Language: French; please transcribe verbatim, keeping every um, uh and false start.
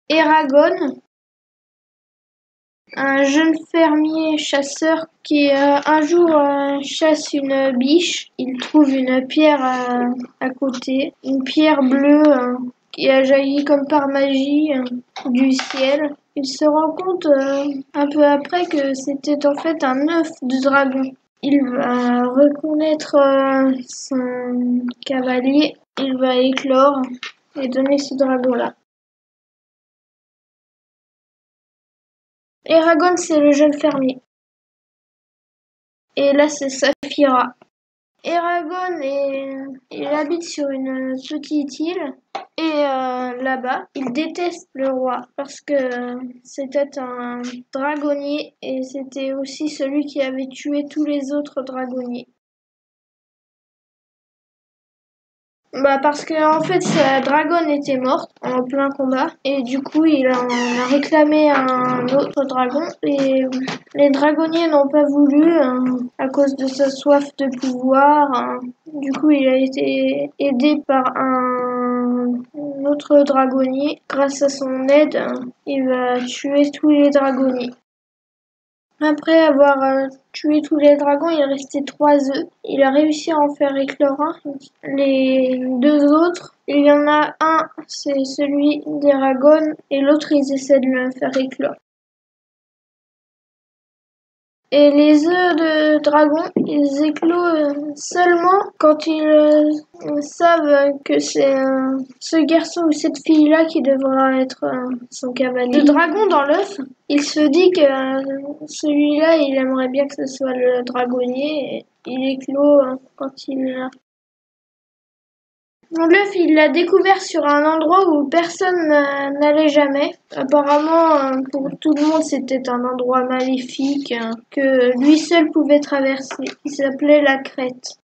Eragon, un jeune fermier chasseur qui euh, un jour euh, chasse une biche. Il trouve une pierre euh, à côté, une pierre bleue euh, qui a jailli comme par magie euh, du ciel. Il se rend compte euh, un peu après que c'était en fait un œuf de dragon. Il va reconnaître euh, son cavalier, il va éclore et donner ce dragon-là. Eragon, c'est le jeune fermier. Et là, c'est Saphira. Eragon, est... il habite sur une petite île. Et euh, là-bas, il déteste le roi parce que c'était un dragonnier et c'était aussi celui qui avait tué tous les autres dragonniers. Bah parce que en fait sa dragonne était morte en plein combat et du coup il en a réclamé un autre dragon et les dragonniers n'ont pas voulu hein, à cause de sa soif de pouvoir. Hein. Du coup il a été aidé par un, un autre dragonnier. Grâce à son aide, hein, il va tuer tous les dragonniers. Après avoir euh, tué tous les dragons, il restait trois œufs. Il a réussi à en faire éclore un. Les deux autres, il y en a un, c'est celui d'Eragon, et l'autre, ils essaient de le faire éclore. Et les œufs de dragon, ils éclosent seulement quand ils euh, savent que c'est euh, ce garçon ou cette fille-là qui devra être euh, son cavalier. Le dragon dans l'œuf, il se dit que euh, celui-là, il aimerait bien que ce soit le dragonnier. Et il éclot euh, quand il... L'œuf, il l'a découvert sur un endroit où personne n'allait jamais. Apparemment, pour tout le monde, c'était un endroit maléfique que lui seul pouvait traverser. Il s'appelait la Crète.